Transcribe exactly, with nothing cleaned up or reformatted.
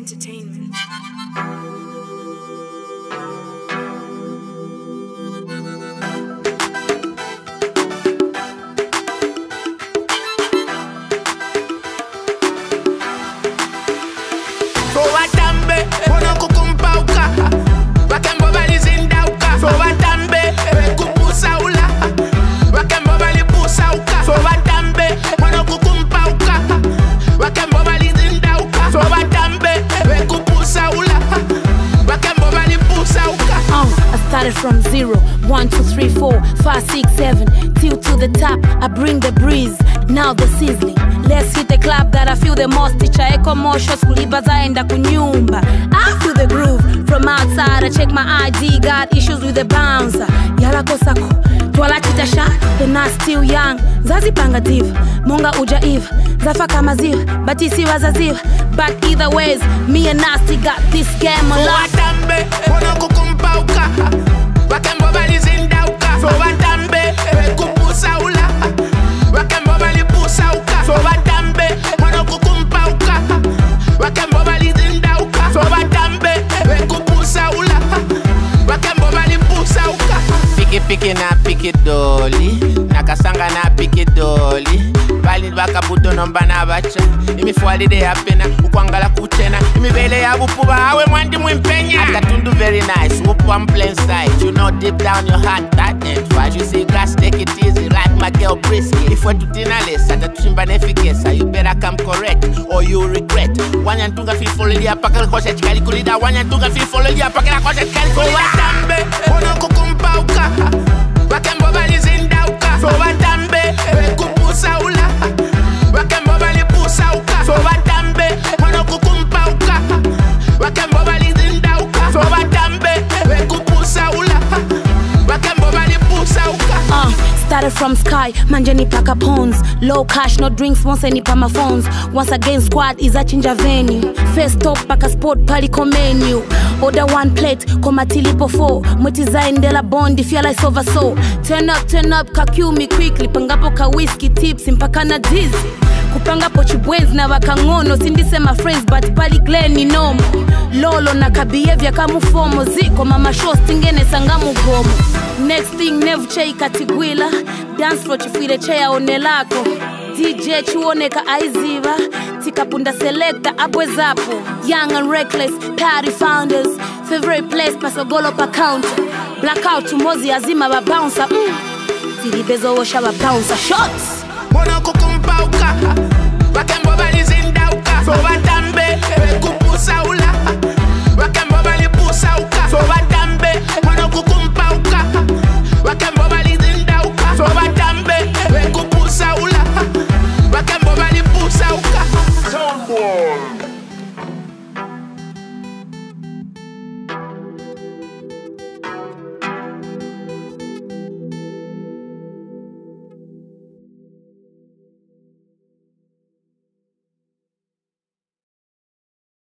Entertainment. So watambe, wana kukumpauka wakembo balizindauka. So watambe, kupusa ula wakembo balipusauka. So watambe, wana kukumpauka wakembo balizindauka. So watambe, kupusa ula wakembo balipusauka. Uh, I started from zero, one, two, three, four, five, six, seven, till to the top. I bring the breeze, now the sizzling. Let's hit the club that I feel the most. Ticha echo motion, kuliba zaenda kunyumba. I feel the groove from outside. I check my I D, got issues with the bouncer. Yala kosako, twala chita shot, the not still young. Zazi panga div, monga uja eve. Zafa kama ziv, batisi wazaziv. But either ways, me and Nasty got this game on lock. So watambe, wana kukumpauka wakembo balizindauka. So watambe, kupusa ula wakembo balipusauka. So watambe, wana kukumpauka wakembo balizindauka. So watambe, kupusa ula wakembo balipusauka. Piki piki na piki doli, nakasanga na piki doli. Bali bakabuto nomba na bacha, imifualide ya pena ukwangala kuchena. Imibele ya bupuba hawe mwandi mwimpenya. Akatundu very nice, whoop one plain sight. You know deep down your heart that ain't fast. You see grass, take it easy like my girl Brisky. If we're to dinnerless, at the chimba nefikesa, you better come correct or you regret. Wanyantunga fi follow ya pakala kosha chikali kulida. Wanyantunga fi follow ya pakala kosha chikali kulida. So watambe, wana kukumpauka wakembo balizindauka. So watambe, kupusa ula wakembo balipusauka. So watambe, wana kukumpauka wakembo balizindauka. So watambe, kupusa ula wakembo balipusauka. Uh, started from sky, manjani paka pawns. Low cash, no drinks, once any pa my phones. Once again squad is a change of venue. First stop, paka sport, pali ko menu. Order one plate, koma tilipo four. Mwetiza endela bond, if you like over so. Turn up, turn up, kakyu me quickly. Pangapo ka whiskey tips, impaka na dizzy. Kupanga po chibwenzi na wakangono. Sindise my friends, but pali gleni nomo. Lolo na kabievya kamu fomo. Ziko mama show stingene sangamu gomo. Next thing never chei katigwila. Dance floor chifuile chea onelako. D J chuoneka aiziva. Tikapunda selecta abwe zapo. Young and reckless, party founders. Favorite place pasogolo pa counter. Blackout tumozi azima ba bouncer. Mm. Tilibezo washa ba bouncer. Shots! Wana kukumpauka wakembo balizindauka. So watambe, kupu